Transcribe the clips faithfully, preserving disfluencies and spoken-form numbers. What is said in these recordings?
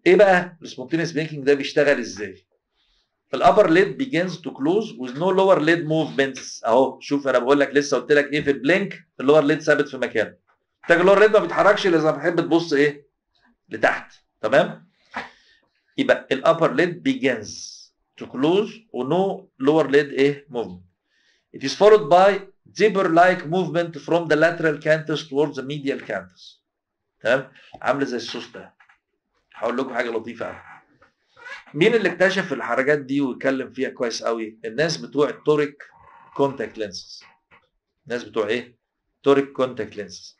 ايه بقى السبونتينيوس بلينكينج ده بيشتغل ازاي؟ الابر ليد begins to close with no lower lid movements. اهو شوف انا بقول لك لسه قلت لك ايه في البلينك، اللور ليد ثابت في مكانه. محتاج اللور ليد ما بيتحركش الا اذا بتحب تبص ايه؟ لتحت. تمام؟ يبقى الابر ليد begins to close و no lower lid ايه؟ movement. It is followed by zipper like movement from the lateral canthus towards the medial canthus. تمام؟ عامله زي السوس ده. هقول لكم حاجه لطيفه قوي. مين اللي اكتشف الحركات دي ويتكلم فيها كويس قوي؟ الناس بتوع التوريك كونتاكت لينسز. الناس بتوع ايه؟ توريك كونتاكت لينسز.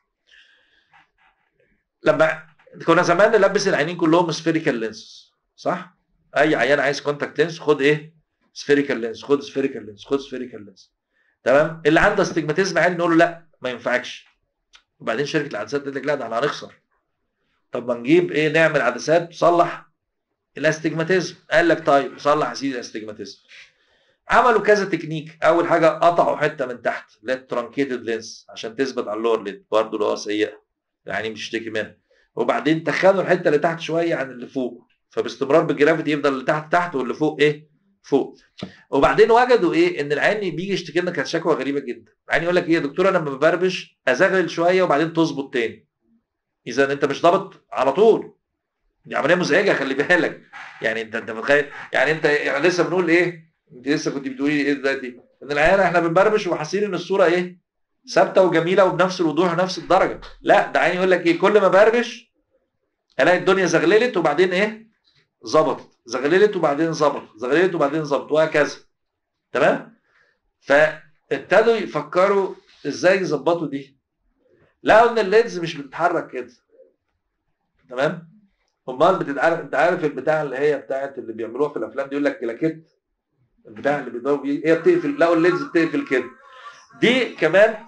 لما كنا زمان نلبس العينين كلهم سفيريكال لينسز، صح؟ اي عيان عايز كونتاكت لينس خد ايه؟ سفيريكال لينس، خد سفيريكال لينس، خد سفيريكال لينس. تمام؟ اللي عنده استجماتيزم عالي نقول له لا ما ينفعكش. وبعدين شركه العدسات قالت لك لا ده احنا هنخسر. طب ما نجيب ايه؟ نعمل عدسات تصلح الاستجماتيزم. قال لك طيب صلح يا سيدي الاستجماتيزم. عملوا كذا تكنيك. اول حاجه قطعوا حته من تحت اللي هي الترانكيتد لينس عشان تثبت على اللور ليد، برضه اللي هو سيئه يعني مش تشتكي منها. وبعدين تخنوا الحته اللي تحت شويه عن اللي فوق، فباستمرار بالجرافيتي يفضل اللي تحت تحت واللي فوق ايه؟ فوق. وبعدين وجدوا ايه؟ ان العين بيجي يشتكي لنا كانت شكوى غريبه جدا. العين يقول لك ايه يا دكتور انا لما ببربش ازغلل شويه وبعدين تظبط تاني. اذا انت مش ضابط على طول. دي عمليه مزعجه خلي بالك. يعني انت انت متخيل يعني انت يعني لسه بنقول ايه؟ انت لسه كنت بتقولي ايه دلوقتي؟ ان العيان احنا بنبربش وحاسين ان الصوره ايه؟ ثابته وجميله وبنفس الوضوح ونفس الدرجه. لا ده عيني يقول لك ايه؟ كل ما بربش الاقي الدنيا زغللت وبعدين ايه؟ ظبطت، زغللت وبعدين ظبطت، زغللت وبعدين ظبطت وهكذا. تمام؟ فابتدوا يفكروا ازاي يظبطوا دي. لقوا ان اللينز مش بتتحرك كده. تمام؟ امال بتتعرف. انت عارف البتاع اللي هي بتاعت اللي بيعملوها في الافلام دي يقول لك كلاكيت، البتاع اللي بيضربوا بيه هي بتقفل. لقوا اللينز بتقفل كده. دي كمان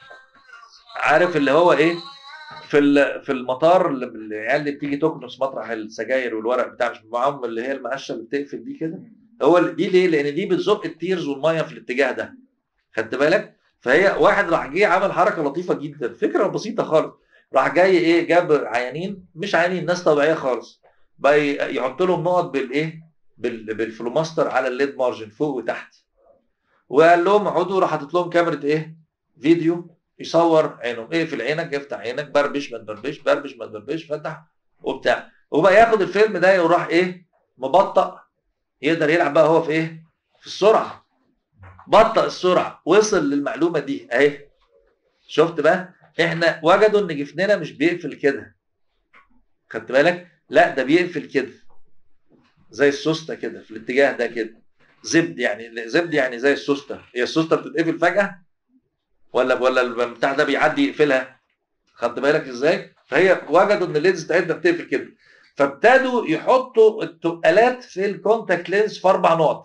عارف اللي هو ايه؟ في في المطار اللي العيال اللي بتيجي تكنس مطرح السجاير والورق بتاع مش معاهم اللي هي المقشه اللي بتقفل دي كده. هو دي ليه؟ لان دي بتزق التيرز والميه في الاتجاه ده. خدت بالك؟ فهي واحد راح جه عمل حركه لطيفه جدا، فكره بسيطه خالص. راح جاي ايه؟ جاب عيانين مش عيانين، ناس طبيعيه خالص، بقى يحط لهم نقط بالايه؟ بالفلوماستر على الليد مارجن فوق وتحت. وقال لهم اقعدوا، راح حاطط لهم كاميرا ايه؟ فيديو يصور عينهم. اقفل إيه عينك، افتح عينك، بربش ما تبربش، بربش ما تبربش، فتح وبتاع. وبقى ياخد الفيلم ده وراح ايه؟ مبطأ. يقدر يلعب بقى هو في ايه؟ في السرعه. بطأ السرعه، وصل للمعلومه دي اهي. شفت بقى؟ احنا وجدوا ان جفننا مش بيقفل كده. خدت بالك؟ لا ده بيقفل كده زي السوسته كده في الاتجاه ده كده. زبد يعني زبد يعني زي السوسته. هي السوسته بتتقفل فجأة ولا ولا البتاع ده بيعدي يقفلها؟ خدت بالك ازاي؟ فهي وجدوا ان اللينز بتاعتنا بتقفل كده. فابتدوا يحطوا التقالات في الكونتاكت لينز في اربع نقط.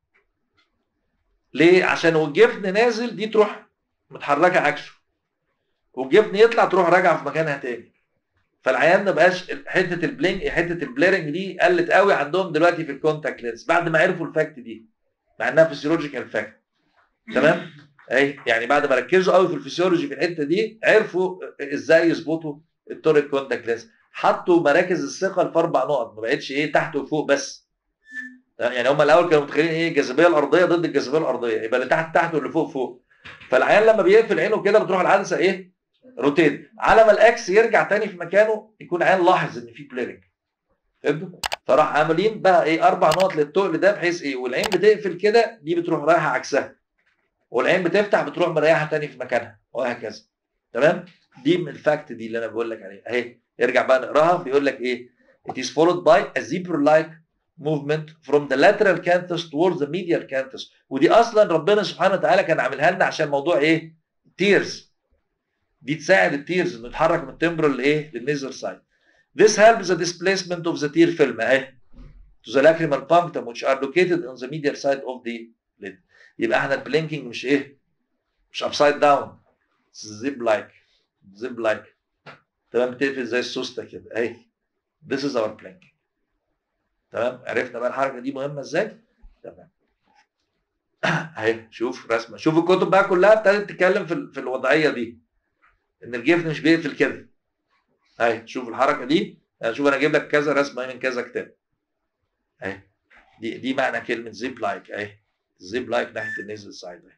ليه؟ عشان والجفن نازل دي تروح متحركه عكسه، والجفن يطلع تروح راجعه في مكانها تاني. فالعيان ما بقاش حته البلينك حته البليرنج دي قلت قوي عندهم دلوقتي في الكونتاكت لينز بعد ما عرفوا الفاكت دي، مع انها فيسيولوجيكال فاكت. تمام؟ اي يعني بعد ما ركزوا قوي في الفسيولوجي في الحته دي عرفوا ازاي يظبطوا التوريك كونتاكت لينز. حطوا مراكز الثقل في اربع نقط، ما بقتش ايه تحت وفوق بس. يعني هم الاول كانوا متخيلين ايه؟ الجاذبيه الارضيه ضد الجاذبيه الارضيه، يبقى اللي تحت تحت واللي فوق فوق. فالعيان لما بيقفل عينه كده بتروح العدسه ايه؟ روتيت على ما الاكس يرجع تاني في مكانه، يكون عيان لاحظ ان في بليرنج. فهمتوا؟ فراح عاملين بقى ايه؟ اربع نقط للتقل ده بحيث ايه؟ والعين بتقفل كده دي بتروح رايحه عكسها، والعين بتفتح بتروح مريحه تاني في مكانها وهكذا. تمام؟ دي من الفاكت دي اللي انا بقول لك عليها اهي. ارجع بقى نقراها. بيقول لك ايه؟ It is followed by a zebra-like movement from the lateral canthus towards the medial canthus. ودي اصلا ربنا سبحانه وتعالى كان عاملها لنا عشان موضوع ايه؟ تيرز. دي تساعد التيرز انه يتحرك من التمبرال لايه؟ للنيزر سايد. This helps the displacement of the tear film اهي to the lacrimal punctum which are located on the medial side of the lid. يبقى احنا البلينكينج مش ايه؟ مش ابسايد داون، زيب لايك. زيب لايك. تمام؟ بتقفل زي السوسته كده اهي. This is our blinking. تمام؟ عرفنا بقى الحركه دي مهمه ازاي؟ تمام. اهي شوف رسمه، شوف الكتب بقى كلها ابتدت تتكلم في في الوضعيه دي ان الجفن مش بيقفل كده. اهي شوف الحركه دي يعني شوف انا اجيب لك كذا رسمه من كذا كتاب اهي. دي دي معنى كلمه زيب لايك اهي. زيب لايك ناحيه النيزل سايد اهي.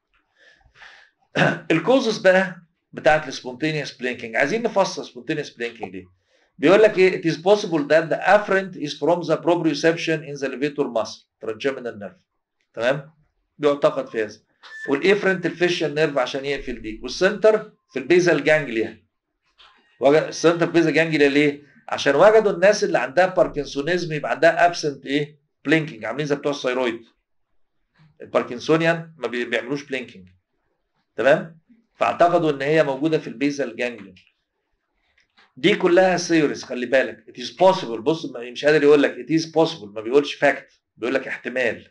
الكوزز بقى بتاعت السبونتينيوس بلينكينج، عايزين نفسر سبونتينيوس بلينكينج دي. بيقول لك ايه؟ it is possible that the afferent is from the proprioception in the levator muscle trigeminal nerve. تمام؟ بيعتقد في هذا. والافرنت الفيشال نيرف عشان يقفل دي، والسنتر في البيزال جانجليا. السنتر في البيزال جانجليا ليه؟ عشان وجدوا الناس اللي عندها باركنسونيزم يبقى عندها ابسنت ايه؟ بلينكينج، عاملين زي بتوع الثيرويد. الباركنسونيان ما بيعملوش بلينكينج. تمام؟ فاعتقدوا ان هي موجوده في البيزال جانجليا. دي كلها ثيوريز، خلي بالك. it is possible. بص مش قادر يقول لك it is possible، ما بيقولش فاكت، بيقول لك احتمال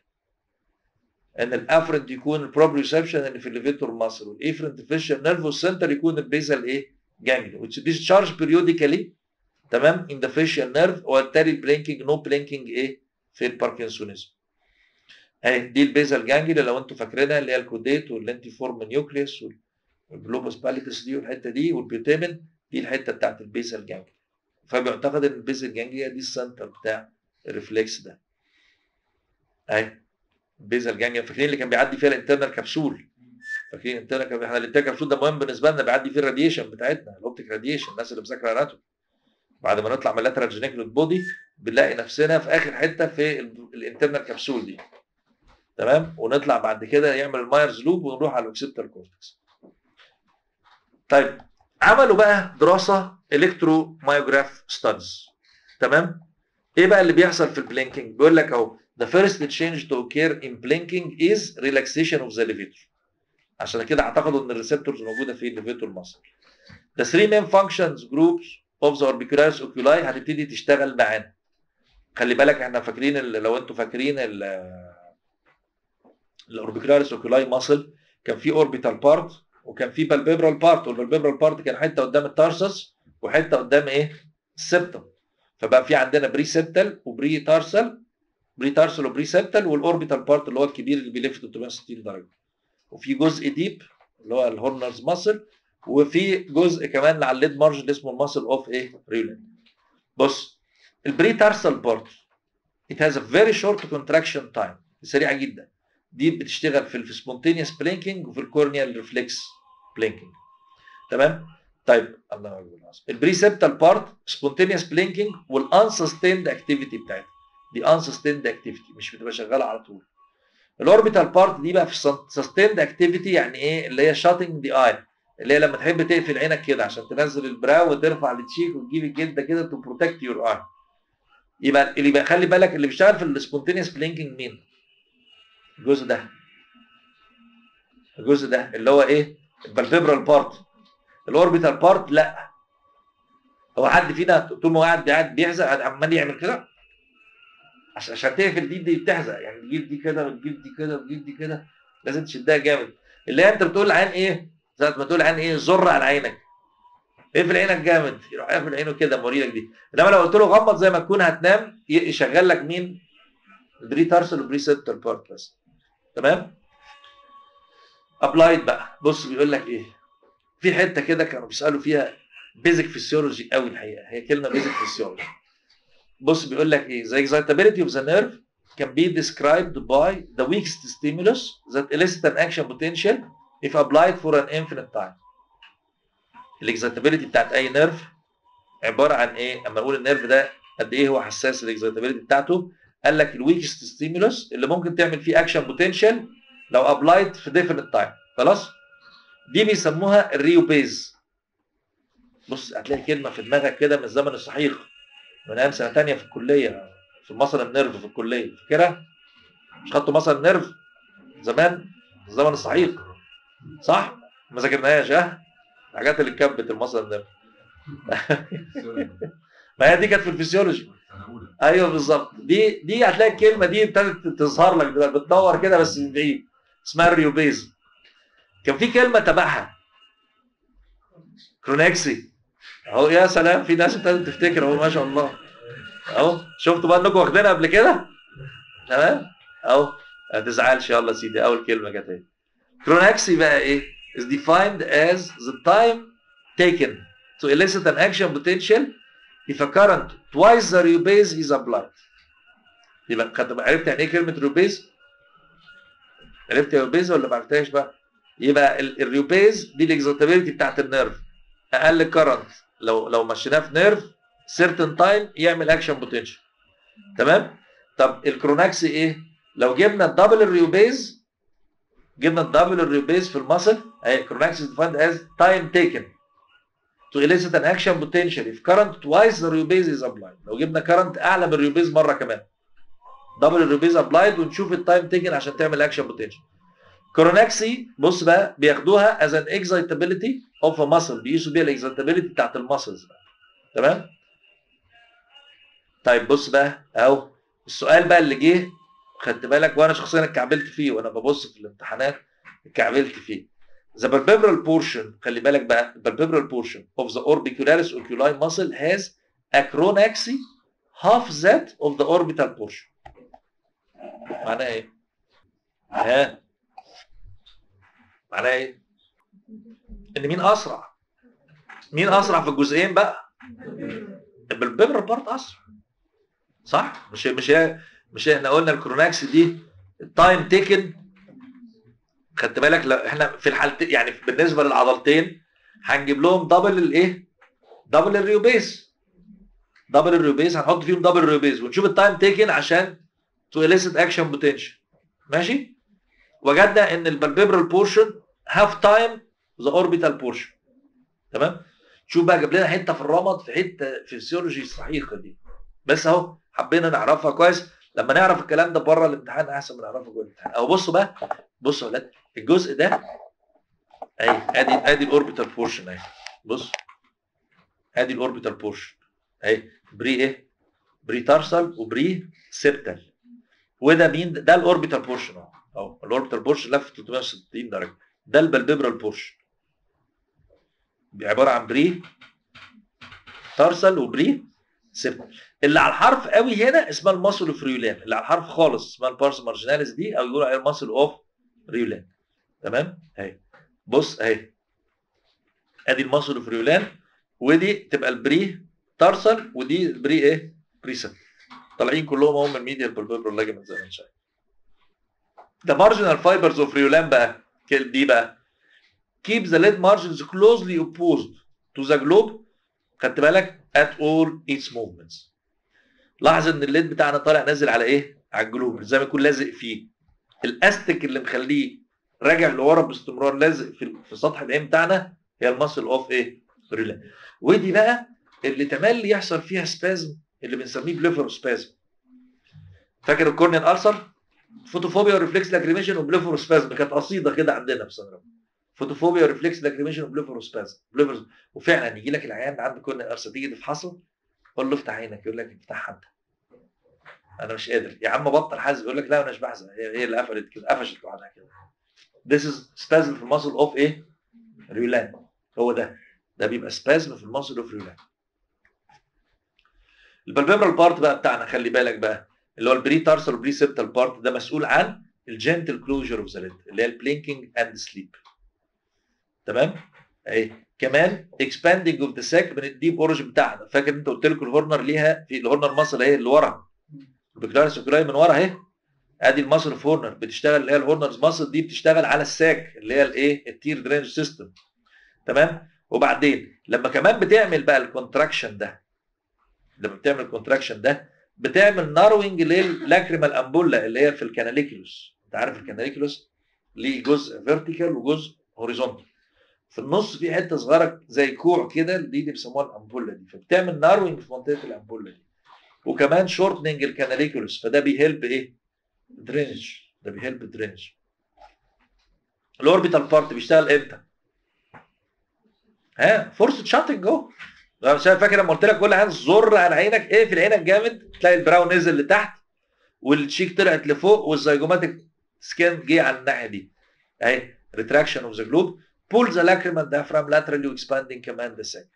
ان الافرنت يكون البروبريوسبشن اللي في الليفيتور ماسل، والافرنت فيشال نيرف، والسنتر يكون البيزال ايه؟ جانجليا which discharge periodically. تمام؟ in the facial nerve، وبالتالي البلينكينج نو بلينكينج ايه؟ في الباركنسونيزم. اهي دي البيزال جانجليا لو انتوا فاكرينها، اللي هي الكوديت واللينتيفورم نيوكليوس والجلوبوس باليتس دي والحته دي، والبيوتيمن دي الحته بتاعت البيزال جانجليا. فبيعتقد ان البيزال جانجليا دي السنتر بتاع الريفلكس ده. اهي البيزال جانجليا، فاكرين اللي كان بيعدي فيها الانترنال كبسول؟ فاكرين الانترنال كبسول؟ احنا الانترنال كبسول ده مهم بالنسبه لنا، بيعدي فيه الراديشن بتاعتنا، الاوبتيك راديشن. الناس اللي مذاكره اناتومي بعد ما نطلع من اللاترال جينيكولوت بودي بنلاقي نفسنا في اخر حته في الانترنال كبسول دي. تمام؟ ونطلع بعد كده يعمل المايرز لوب ونروح على الاوكسيبتال كورتكس. طيب عملوا بقى دراسه الكترو مايوجراف ستادز. تمام؟ ايه بقى اللي بيحصل في البلينكينج؟ بيقول لك اهو the first change to occur in blinking is relaxation of the levator. عشان كده اعتقدوا ان الريسبتورز موجوده في الليفيتور ماسل. The three main functions groups of the orbicularis oculi هتبتدي تشتغل معانا. خلي بالك احنا فاكرين لو انتوا فاكرين الاوربيكولاريس اوكولاي ماسل كان في اوربيتال بارت وكان في بالبيبرال بارت، والبالبيبرال بارت كان حته قدام التارسس وحته قدام ايه؟ السبتم. فبقى في عندنا بري سبتال وبري تارسل، بري تارسل وبري سبتال، والاوربيتال بارت اللي هو الكبير اللي بيلف ثلاثمية وستين درجه. وفي جزء ديب اللي هو الهورنرز ماسل، وفي جزء كمان على الليد مارج اللي اسمه الماسل اوف ايه؟ ريولين. بص البري تارسل بارت it has a very short contraction time، سريعه جدا. دي بتشتغل في السبونتينيوس بلينكينج وفي الكورنيال ريفلكس بلينكينج. تمام؟ طيب الله اكبر. البريسبتال بارت سبونتينيوس بلينكينج والانسستيند اكتيفيتي بتاعتها، دي انسستيند اكتيفيتي مش بتبقى شغاله على طول. الاوربيتال بارت دي بقى في سستيند اكتيفيتي، يعني ايه؟ اللي هي شاتنج ذا اي، اللي هي لما تحب تقفل عينك كده عشان تنزل البراو وترفع التشيك وتجيب الجلده كده تو بروتكت يور اي. يبقى اللي بقى خلي بالك اللي بيشتغل في السبونتينيوس بلينكينج مين؟ الجزء ده، الجزء ده اللي هو ايه؟ البالبيبرال بارت. الاوربيتال بارت لا. هو حد فينا طول ما هو قاعد قاعد بيحزق عمال يعمل كده عشان عشان تقفل دي دي بتحزق، يعني تجيب دي كده وتجيب دي كده وتجيب دي كده، لازم تشدها جامد. اللي هي انت بتقول عين ايه؟ زي ما تقول عين ايه؟ زر على عينك، اقفل عينك جامد، يروح قافل عينه كده موريلك دي. انما لو قلت له غمض زي ما تكون هتنام يشغل لك مين؟ البري تارسل والبري سبتال بارت بس. تمام؟ ابلايد بقى. بص بيقول لك ايه؟ في حته كده كانوا بيسالوا فيها بيزك فيسيولوجي قوي الحقيقه، هي كلمه بيزك فيسيولوجي. بص بيقول لك ايه؟ the excitability of the nerve can be described by the weakest stimulus that elicits an action potential if applied for an infinite time. الاكزيتابيلتي بتاعت اي نيرف عباره عن ايه؟ اما نقول النيرف ده قد ايه هو حساس، الاكزيتابيلتي بتاعته قال لك الويكست ستيمولس اللي ممكن تعمل فيه اكشن بوتنشال لو ابلايد في ديفينيت تايم. خلاص؟ دي بيسموها الريوبيز. بص هتلاقي كلمه في دماغك كده من الزمن الصحيح، من ايام سنه ثانيه في الكليه، في مصر النيرف في الكليه، فاكرها؟ مش خدتوا مصر النيرف زمان؟ الزمن الصحيح صح؟ ما ذاكرناهاش ها؟ الحاجات اللي كبت المصر النيرف. ما هي دي كانت في الفسيولوجي. ايوه بالظبط. دي دي هتلاقي الكلمه دي ابتدت تظهر لك دلوقتي، بتدور كده بس من بعيد، اسمها الريوبيز. كان في كلمه تبعها كرونكسي اهو. يا سلام، في ناس ابتدت تفتكر اهو ما شاء الله. اهو شفتوا بقى انكم واخدينها قبل كده؟ تمام؟ اهو ما تزعلش يلا يا سيدي، اول كلمه جت اهي. كرونكسي بقى ايه؟ is defined as the time taken to elicit an action potential if a current twice the rheobase is applied. يبقى عرفت يعني ايه كلمه ريوبيز؟ عرفت يا ريوبيز ولا ما عرفتهاش بقى؟ يبقى الريوبيز دي الاكزيتابيلتي بتاعت النيرف. اقل كرنت لو لو مشيناه في نيرف سيرتن تايم يعمل اكشن بوتنشال. تمام؟ طب الكروناكسي ايه؟ لو جبنا الدبل الريوبيز جبنا الدبل الريوبيز في المسل اهي كروناكسي ديفايند از تايم تيكن to elicit an action potential if current twice the rheobase is applied. لو جبنا current اعلى من الريوبيز مره كمان دبل الريوبيز ابلايد ونشوف التايم تيكن عشان تعمل اكشن بوتنشال. كوروناكسي بص بقى بياخدوها as an excitability of a muscle بيقيسوا بيها الاكزيتابيلتي بتاعت المسلز بقى. تمام؟ طيب بص بقى اهو السؤال بقى اللي جه خدت بالك وانا شخصيا اتكعبلت فيه وانا ببص في الامتحانات اتكعبلت فيه. The palpebral portion خلي بالك بقى the palpebral portion of the orbicularis oculi muscle has a chronaxy half that of the orbital portion. معناها ايه؟ ها؟ معناها ايه؟ ان مين اسرع؟ مين اسرع في الجزئين بقى؟ البالبيبرال بارت اسرع. صح؟ مش مش مش احنا قلنا الكروناكس دي التايم تيكن خدت بالك لو احنا في الحالتين يعني بالنسبه للعضلتين هنجيب لهم دبل الايه؟ دبل الريوبيز. دبل الريوبيز هنحط فيهم دبل الريوبيز ونشوف التايم تيكن عشان تو elicit اكشن بوتنشال. ماشي؟ وجدنا ان البالبيبرال بورشن هاف تايم ذا اوربيتال بورشن. تمام؟ شوف بقى جاب لنا حته في الرمد في حته فيسيولوجي صحيحه دي. بس اهو حبينا نعرفها كويس لما نعرف الكلام ده بره الامتحان احسن من نعرفه جوه الامتحان. اهو بصوا بقى بصوا يا ولاد الجزء ده اهي ادي ادي الاوربيتال بورشن اهي. بص ادي الاوربيتال بورشن اهي بري ايه؟ بري تارسال وبري سيبتال. وده مين؟ ده الاوربيتال بورشن اهو اهو الاوربيتال بورشن لف ثلاثمية وستين درجه. ده البالبيبرال بورشن عباره عن بري تارسال وبري سيبتال. اللي على الحرف قوي هنا اسمها الماسل اوف ريولان. اللي على الحرف خالص اسمها البارس مارجيناليس دي او يقولوا عليها الماسل اوف ريولان. تمام؟ اهي بص اهي ادي الماسل اوف ريولان ودي تبقى البري تارسال ودي البري ايه؟ بري سيبتال. طالعين كلهم هم الميديال بالبيبرال لاجمنت زي ما انت شايف. The marginal fibers of ريولان بقى دي بقى keep the lead margins closely opposed to the globe. خدت بالك at all its movements. لاحظ ان الليد بتاعنا طالع نازل على ايه؟ على الجلوب زي ما يكون لازق فيه. الاستك اللي مخليه راجع لورا باستمرار لازق في في سطح العين بتاعنا هي الماسل اوف ايه؟ ريولان. ودي بقى اللي تملي يحصل فيها سبازم اللي بنسميه بليفروسبازم. فاكر الكورنيال ألسر؟ فوتوفوبيا وريفلكس لاكريميشن وبليفروسبازم كانت قصيده كده عندنا في سنه. فوتوفوبيا وريفلكس لاكريميشن وبليفروسبازم. وفعلا يجي لك العيان عنده كورنيال ألسر تيجي تفحصه قول له افتح عينك يقول لك افتحها انت. انا مش قادر يا عم بطل حزق يقول لك لا انا مش بحزق هي هي اللي قفلت كده قفشت لوحدها كده. This is spasm في الماسل اوف ايه؟ ريولان. هو ده ده بيبقى سبازم في الماسل اوف ريولان. البالبيبرال بارت بقى بتاعنا خلي بالك بقى اللي هو البري تارسال والبري سيبتال بارت ده مسؤول عن الجنتل كلوجر اوف ذا ليد اللي هي البلينكينج اند سليب. تمام؟ اهي كمان اكسباندنج اوف ذا ساك من الديب اوريجن بتاعنا. فاكر انت قلت لكم الهورنر ليها في الهورنر ماسل اهي اللي ورا البيكلاريس اوكولاي من ورا اهي ادي الماسل اوف هورنر بتشتغل اللي هي الهورنرز ماسل دي بتشتغل على الساك اللي هي الايه؟ التير درينج سيستم. تمام؟ وبعدين لما كمان بتعمل بقى الكونتراكشن ده لما بتعمل الكونتراكشن ده بتعمل ناروينج لللاكريمال امبولا اللي هي في الكاناليكولوس. انت عارف الكاناليكولوس ليه جزء فيرتيكال وجزء هوريزونتال. في النص في حته صغيره زي كوع كده دي اللي بيسموها الامبولا دي فبتعمل ناروينج في منطقه الامبولا دي. وكمان شورتنج الكاناليكولوس فده بيهلب ايه؟ درينج. ده بيهلب درينج. الاوربيتال بارت بيشتغل امتى؟ ها فورس شاتنج اهو. انا فاكر لما قلت لك كل حاجه زر على عينك ايه في عينك جامد تلاقي البراون نزل لتحت والتشيك طلعت لفوق والزيجوماتيك سكين جه على الناحيه دي. اهي ريتراكشن اوف ذا جلوب pull the lacrimal diaphragm laterally expanding كمان the sac.